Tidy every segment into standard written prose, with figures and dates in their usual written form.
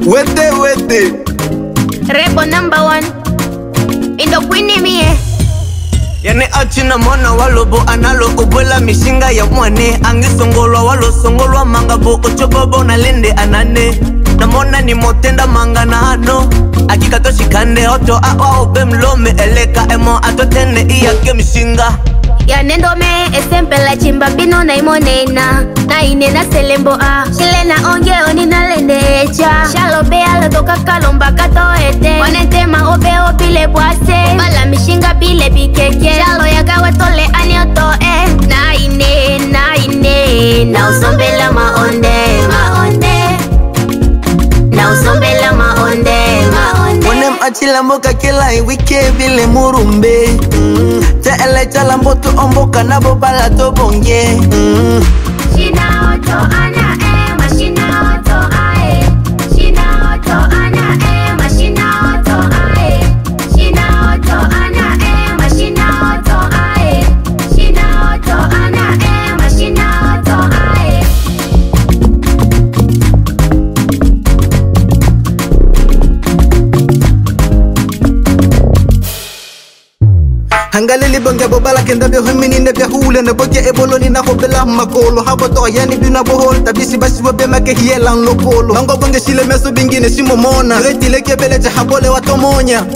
Wete Rebo number 1 Indo Queenie mie Yani achina mwana walobo analo ubwela mishinga ya mwane Angisongolwa walo songolwa manga bo ochobobo na lende anane Namona ni motenda manga na hano Akika toshikande oto awa obe mlome eleka emo atotene iyake mishinga Ya nendo me esempela chimba bino na imonena Na inena selembo a Shilena ongeo ni na lende echa Shalobe alo toka kalomba kato ete Wanente ma obe obile boase Bala mishinga bile bikeke Shalo ya gawa tole anioto Na ine Na usombela maonde Na usombela maonde Monem achila mboka kila wike bile murumbe Te ele chala mbotu omboka na bobala to bonge Shina oto ana mashina oto ae Shina oto ana mashina oto ae Shina oto ana mashina oto ae Shina oto ana mashina oto ae Hangalili bonge bobala kenda be homini ne be hule ne boge eboloni na hobela makolo haboto yani duna bohol tabisi basi wobe make hielan lokolo mango bonge shile meso bingine simomona retile kebele ja habole watomonya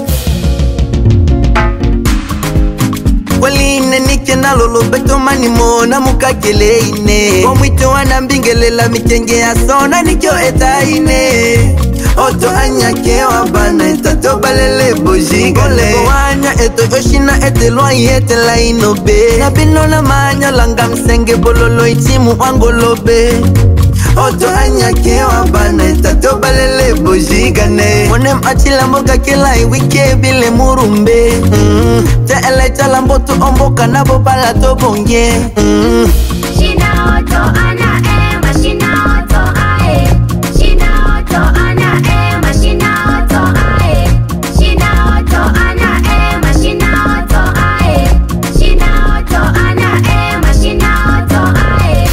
Waline nike na lolo beto mani mona mukakele ine Omwito wana mbingelela mikenge ya sona nikyo etaine Oto anyake wabana etato balele bojigale Wanya eto yoshina ete loa yete la inobe Nabino na manya langa msenge bololo itimu wangolobe Oto anyake wabana etato balele bojigane Monem achila mboka kila wike bile murumbe Te ele chala mbotu omboka na bobala to bonge Shina oto ana mashina oto ae Shina oto ana mashina oto ae Shina oto ana mashina oto ae Shina oto ana mashina oto ae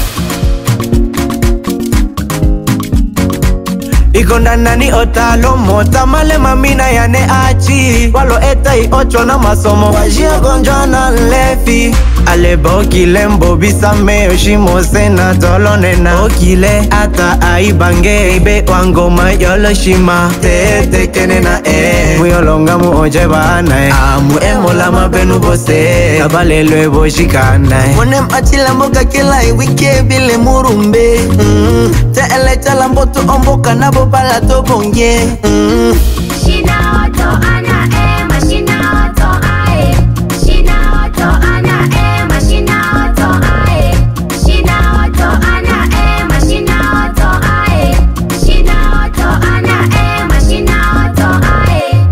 Ikonda nani otalo mota male mamina yane achi Walo etai ocho na masomo Wajia gonjwa na lefi Alebo kile mbobisa meo shimo sena tolo nena Okile ata aibange ibe wangoma yolo shima Tete kene na Muyolonga mu oje bana Amu emola mabenu bose Kabalelo ebo shikana Monem achila mboka kila wike bile murumbe Te ele chala mbotu omboka na bobala to bonge Shina oto ana mashina oto ae Shina oto ana mashina oto ae Shina oto ana mashina oto ae Shina oto ana mashina oto ae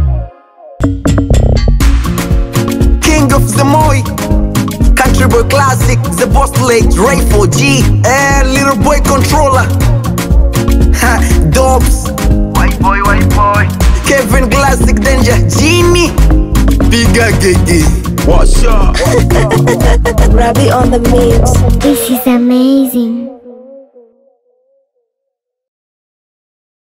King of the Moi Country boy classic The boss late Ray 4G Little boy controller Dobbs White boy Kevin classic danger Genie Biga Gigi What's up? Rabi on the mix. This is amazing.